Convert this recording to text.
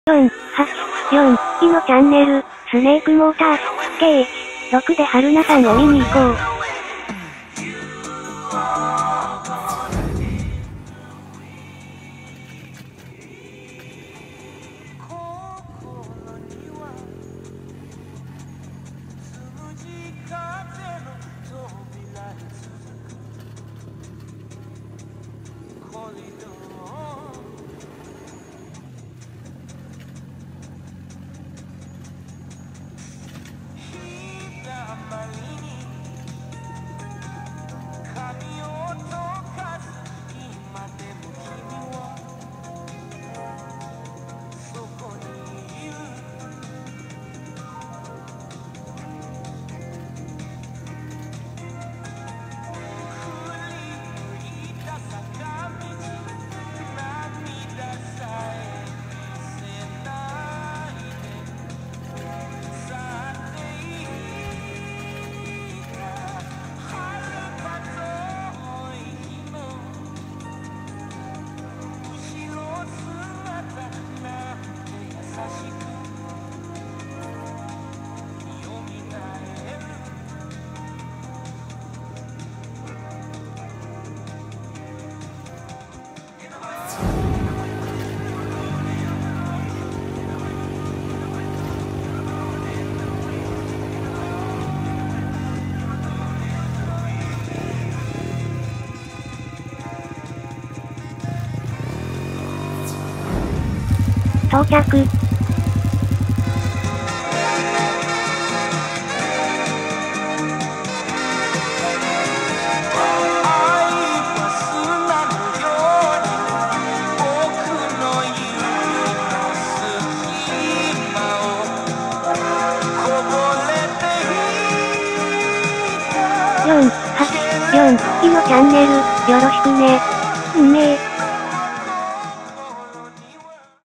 4、8、4、いのチャンネル、スネークモータース、K1、6で春菜さんを見に行こう。到着。4、8、4、いのチャンネル、よろしくね。